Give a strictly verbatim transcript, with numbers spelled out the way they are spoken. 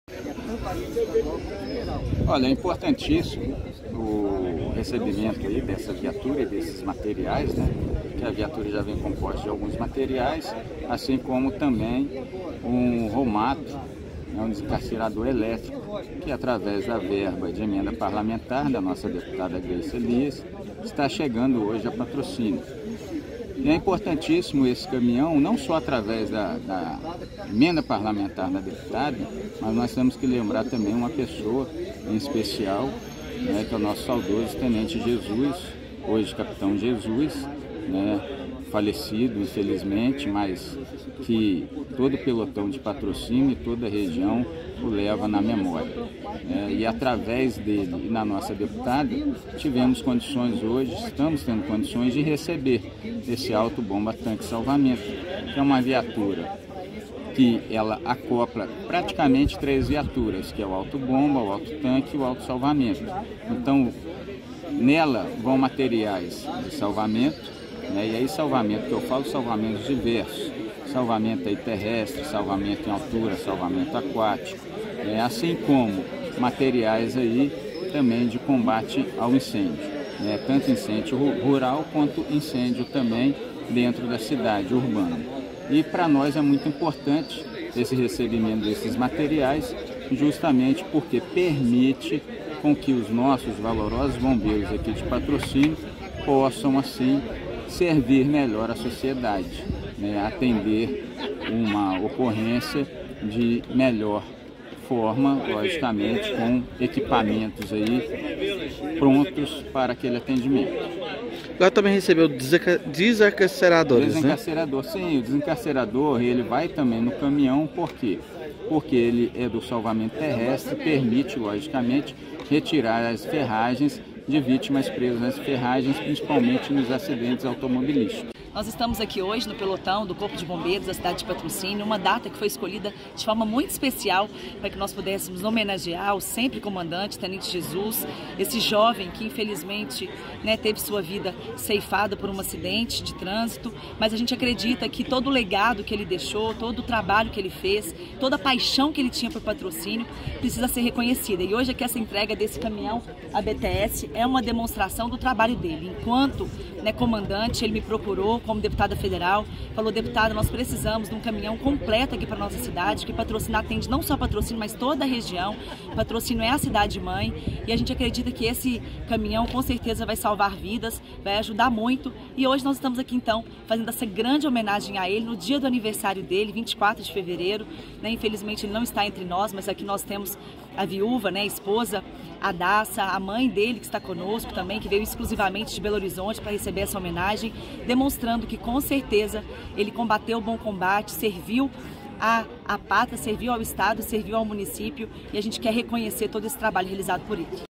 Olha, é importantíssimo o recebimento aí dessa viatura e desses materiais, né? Que a viatura já vem composta de alguns materiais, assim como também um romato, né, um desencarcerador elétrico, que através da verba de emenda parlamentar da nossa deputada Grace Elias, está chegando hoje a patrocínio. E é importantíssimo esse caminhão, não só através da, da emenda parlamentar da deputada, mas nós temos que lembrar também uma pessoa em especial, né, que é o nosso saudoso Tenente Jesus, hoje Capitão Jesus, né, falecido infelizmente, mas que todo o pelotão de patrocínio e toda a região o leva na memória. É, e através dele e na nossa deputada, tivemos condições hoje, estamos tendo condições de receber esse autobomba tanque salvamento, que é uma viatura que ela acopla praticamente três viaturas, que é o autobomba, o autotanque e o autosalvamento. Então, nela vão materiais de salvamento, né, e aí salvamento que eu falo, salvamentos diversos, salvamento aí terrestre, salvamento em altura, salvamento aquático, é, assim como materiais aí também de combate ao incêndio, né, tanto incêndio rural quanto incêndio também dentro da cidade urbana. E para nós é muito importante esse recebimento desses materiais, justamente porque permite com que os nossos valorosos bombeiros aqui de patrocínio possam assim servir melhor a sociedade, né, atender uma ocorrência de melhor forma, logicamente, com equipamentos aí prontos para aquele atendimento. Agora também recebeu desencarceradores, Desencarcerador, né? Sim, o desencarcerador ele vai também no caminhão, por quê? Porque ele é do salvamento terrestre, permite, logicamente, retirar as ferragens de vítimas presas nas ferragens, principalmente nos acidentes automobilísticos. Nós estamos aqui hoje no pelotão do Corpo de Bombeiros da cidade de Patrocínio, uma data que foi escolhida de forma muito especial para que nós pudéssemos homenagear o sempre comandante, Tenente Jesus, esse jovem que infelizmente, né, teve sua vida ceifada por um acidente de trânsito, mas a gente acredita que todo o legado que ele deixou, todo o trabalho que ele fez, toda a paixão que ele tinha por patrocínio precisa ser reconhecida. E hoje aqui essa entrega desse caminhão A B T S é uma demonstração do trabalho dele. Enquanto, né, comandante, ele me procurou como deputada federal, falou: deputada, nós precisamos de um caminhão completo aqui para nossa cidade, que Patrocínio atende não só Patrocínio, mas toda a região. Patrocínio é a cidade mãe e a gente acredita que esse caminhão com certeza vai salvar vidas, vai ajudar muito. E hoje nós estamos aqui então fazendo essa grande homenagem a ele no dia do aniversário dele, vinte e quatro de fevereiro, né? Infelizmente ele não está entre nós, mas aqui nós temos a viúva, né, a esposa, a Daça, a mãe dele que está conosco também, que veio exclusivamente de Belo Horizonte para receber essa homenagem, demonstrando que com certeza ele combateu o bom combate, serviu a, a pátria, serviu ao Estado, serviu ao município, e a gente quer reconhecer todo esse trabalho realizado por ele.